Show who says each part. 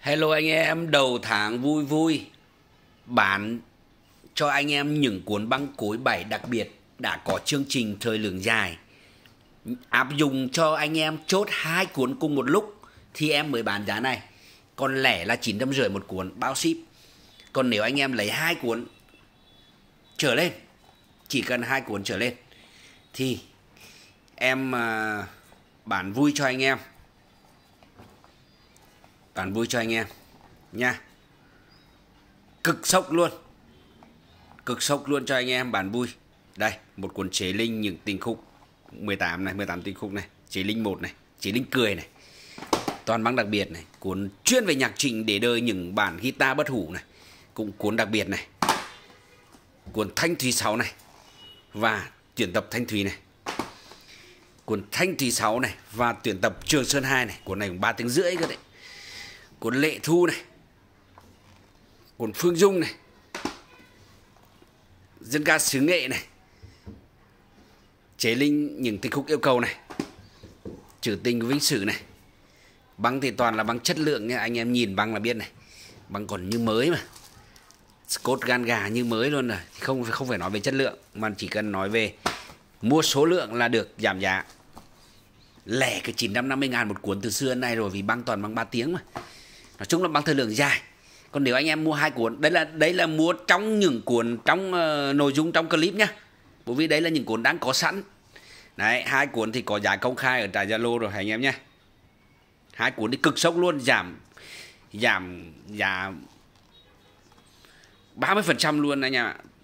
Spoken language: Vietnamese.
Speaker 1: Hello anh em, đầu tháng vui vui bán cho anh em những cuốn băng cối 7 đặc biệt đã có chương trình thời lượng dài. Áp dụng cho anh em chốt 2 cuốn cùng một lúc thì em mới bán giá này. Còn lẻ là 950 một cuốn bao ship. Còn nếu anh em lấy 2 cuốn trở lên, chỉ cần 2 cuốn trở lên thì em bán vui cho anh em. Bán vui cho anh em nha. Cực sốc luôn. Cực sốc luôn cho anh em bán vui. Đây, một cuốn chế linh những tình khúc 18 này, 18 tình khúc này, chế linh 1 này, chế linh cười này. Toàn băng đặc biệt này, cuốn chuyên về nhạc trịnh để đời những bản guitar bất hủ này, cũng cuốn đặc biệt này. Cuốn Thanh Thủy 6 này và tuyển tập Thanh Thủy này. Cuốn Thanh Thủy 6 này và tuyển tập Trường Sơn 2 này, cuốn này cũng 3 tiếng rưỡi cơ đấy. Cuốn Lệ Thu này, cuốn Phương Dung này, dân ca xứ nghệ này, chế linh những tình khúc yêu cầu này, trữ tình của Vinh Sử này. Băng thì toàn là băng chất lượng nha, anh em nhìn băng là biết này, băng còn như mới mà, cốt gan gà như mới luôn rồi. Không phải nói về chất lượng mà chỉ cần nói về mua số lượng là được giảm giá. Lẻ cái 950.000 một cuốn từ xưa đến nay rồi, vì băng toàn băng 3 tiếng mà. Nói chung là băng thời lượng dài. Còn nếu anh em mua 2 cuốn, đấy là mua trong những cuốn trong nội dung trong clip nhá. Bởi vì đấy là những cuốn đang có sẵn. Đấy, 2 cuốn thì có giá công khai ở tại Zalo rồi anh em nhé. 2 cuốn thì cực sốc luôn, giảm giá 30% luôn anh em ạ.